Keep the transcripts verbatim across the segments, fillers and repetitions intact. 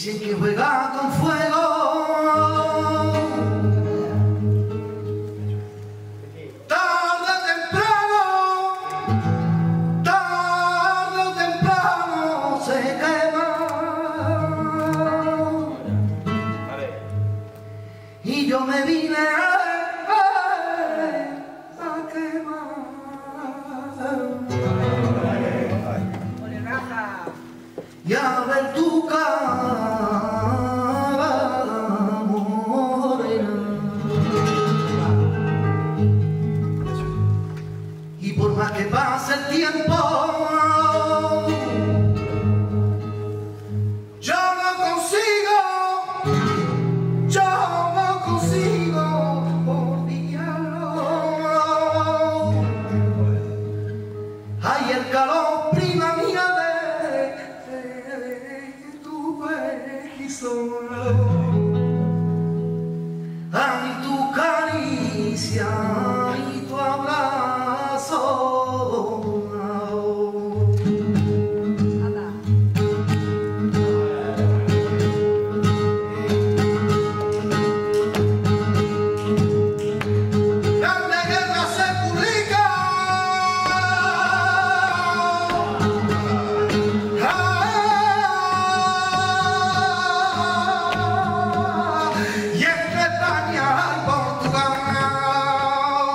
Dicen que juega con fuego. Tarde o temprano, tarde o temprano se quema. Y yo me vine a, a quemar. Y a ver tu cara morena. Y por más que pase el tiempo, yo no consigo, yo no consigo olvidarlo. Ay, el calor, prima mía, ay, tu caricia y tu abrazo. Grande guerra se publica. Y entre España y Portugal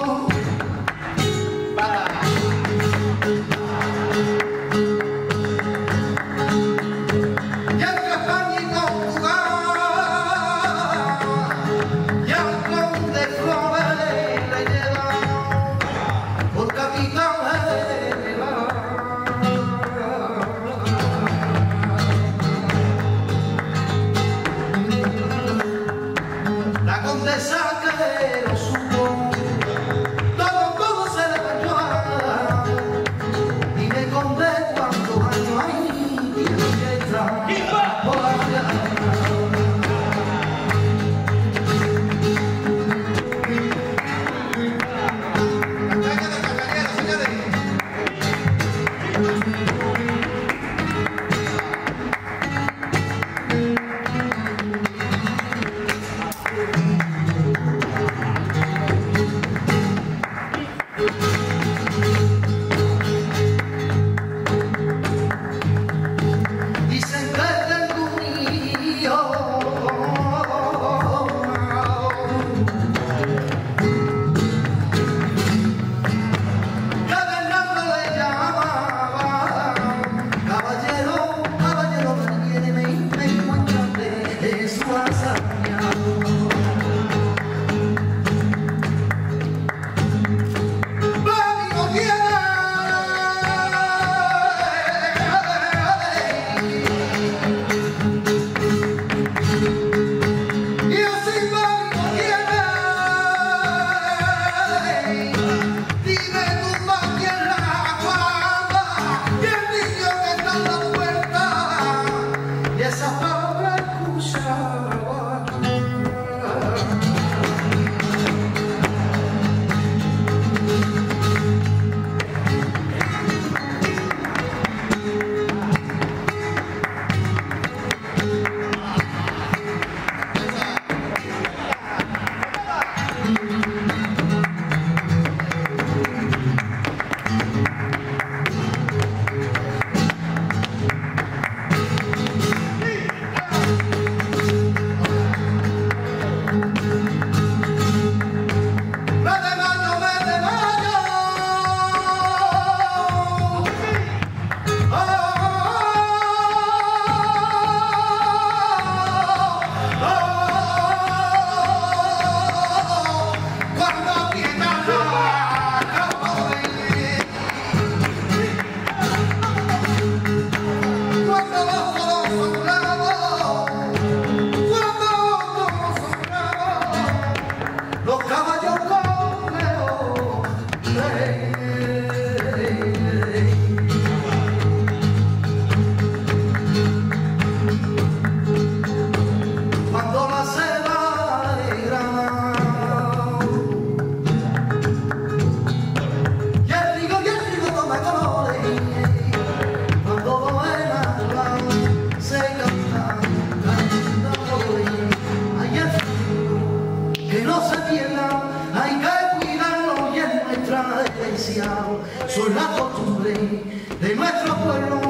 despreciado, son la costumbre de nuestro pueblo.